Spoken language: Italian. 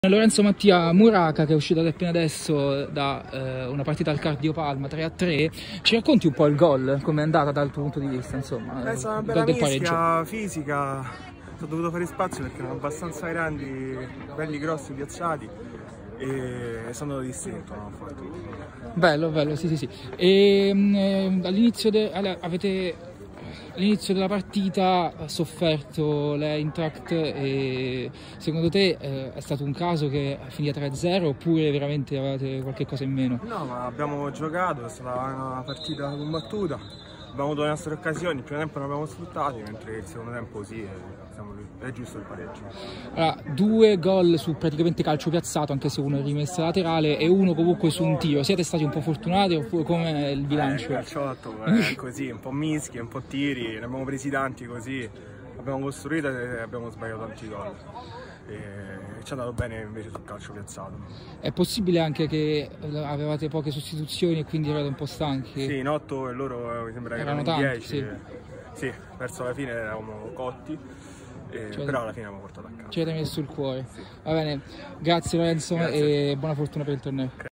Lorenzo Mattia Muraca, che è uscito appena adesso da una partita al Cardiopalma 3-3, ci racconti un po' il gol, come è andata dal tuo punto di vista? Insomma, è stata una bella mischia fisica, ho dovuto fare spazio perché erano abbastanza grandi, belli grossi, piazzati e sono andato distinto, non ho fatto. Bello, sì. E all'inizio della partita ha sofferto l'Eintracht e secondo te è stato un caso che finì 3-0 oppure veramente avevate qualche cosa in meno? No, ma abbiamo giocato, è stata una partita combattuta, abbiamo avuto le nostre occasioni, il primo tempo non abbiamo sfruttati, mentre il secondo tempo sì, è giusto il pareggio. Allora, 2 gol su praticamente calcio piazzato, anche se uno è rimessa laterale e uno comunque su un tiro. Siete stati un po' fortunati oppure come il bilancio? Il calciotto è così, un po' mischi, un po' tiri, ne abbiamo presi tanti così, abbiamo costruito e abbiamo sbagliato tanti gol. E ci è andato bene invece sul calcio piazzato. È possibile anche che avevate poche sostituzioni e quindi eravate un po' stanchi? Sì, in 8 e loro mi sembra che erano in 10. Sì, verso la fine eravamo cotti. Però alla fine abbiamo portato a casa. Ci avete messo il cuore. Sì. Va bene, grazie Lorenzo. Grazie. E buona fortuna per il torneo.